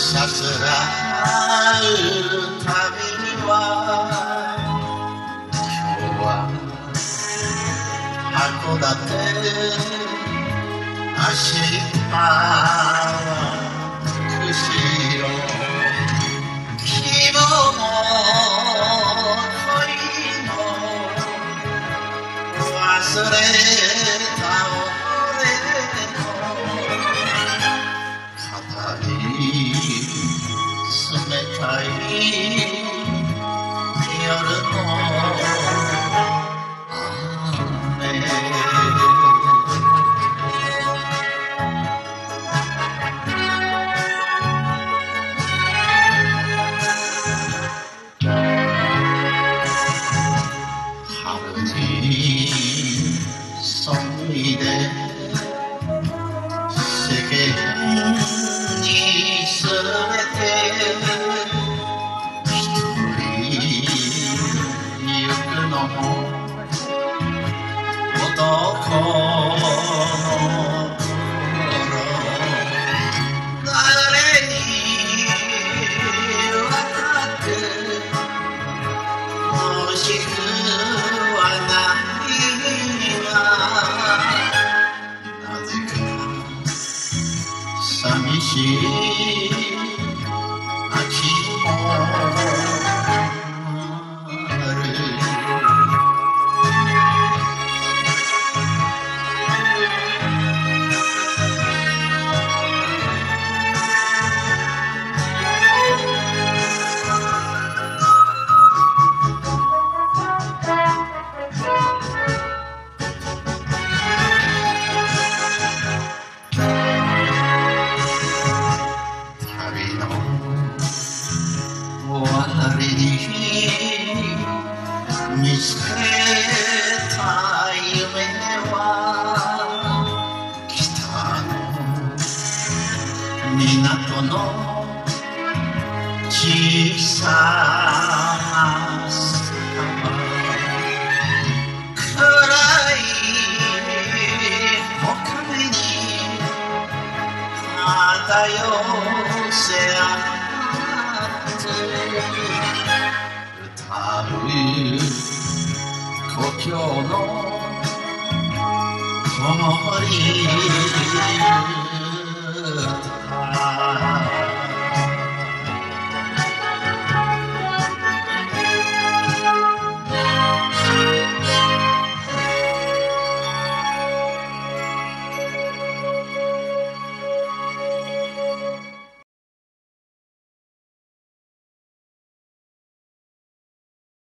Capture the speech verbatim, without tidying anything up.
さすらう旅は今日は函館明日は釧路希望も恋も忘れた俺の肩に冷たい夜の雨春にそいで世間にすべて一人行くのも男の頃誰にわかって欲しくはないがなぜか寂しい秋もある見つけた夢は北の港の小さな砂場暗い木陰に漂せ合って歌う故郷の子守歌